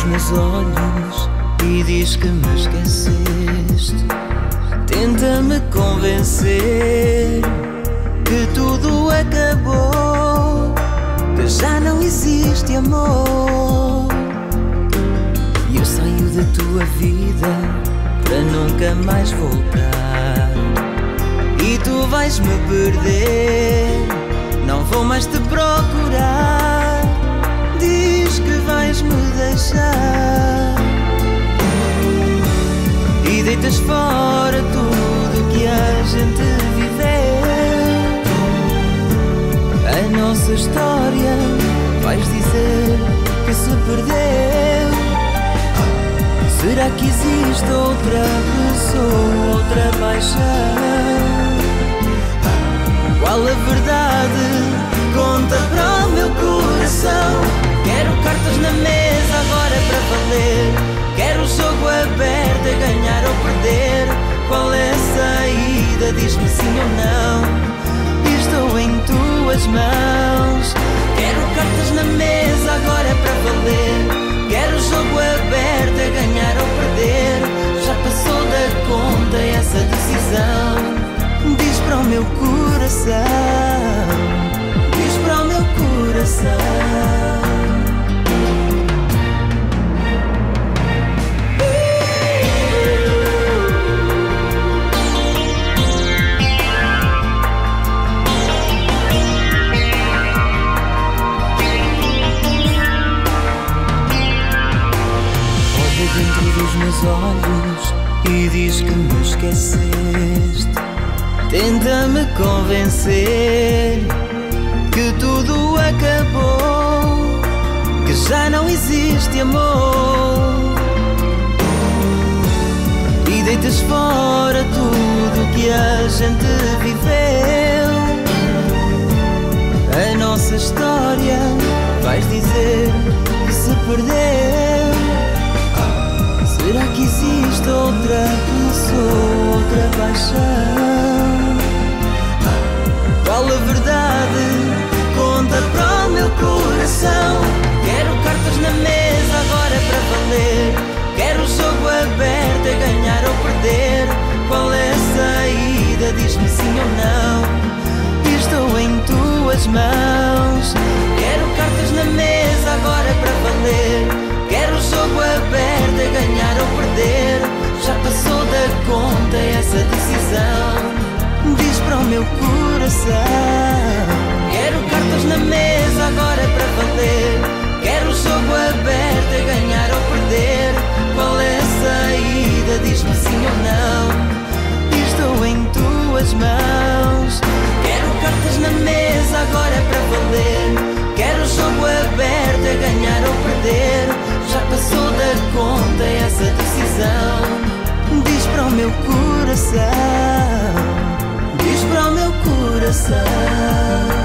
meus olhos e diz que me esqueceste. Tenta-me convencer que tudo acabou, que já não existe amor. E eu saio da tua vida para nunca mais voltar, e tu vais-me perder, não vou mais te procurar. Diz que vais-me deixar e deitas fora tudo que a gente viveu. A nossa história vais dizer que se perdeu. Será que existe outra pessoa, outra paixão? Qual a verdade? Conta para o meu coração. Quero cartas na mesa agora para valer. Quero o jogo aberto, a ganhar ou perder. Qual é a saída? Diz-me sim ou não. Estou em tuas mãos. Quero cartas na mesa agora para valer. Quero o jogo aberto, a ganhar ou perder. Já passou da conta essa decisão. Diz para o meu coração, diz para o meu coração. Olha dentro dos meus olhos e diz que me esqueceste. Tenta-me convencer que tudo acabou, que já não existe amor. E deitas fora tudo que a gente viveu. A nossa história vais dizer que se perdeu. Será que existe outra pessoa, outra paixão? Qual a verdade? Conta para o meu coração. Quero cartas na mesa agora para valer. Quero o jogo aberto, a ganhar ou perder. Qual é a saída? Diz-me sim ou não. Estou em tuas mãos. Quero cartas na mesa agora para valer. Quero o jogo aberto, a ganhar ou perder. Já passou da conta essa decisão. Diz para o meu coração. Quero cartas na mesa agora para valer. Quero o jogo aberto, a ganhar ou perder. Qual é a saída? Diz-me sim ou não. Estou em tuas mãos. Quero cartas na mesa agora para valer. Quero o jogo aberto, a ganhar ou perder. Já passou da conta essa decisão. Diz para o meu coração, diz para o meu coração.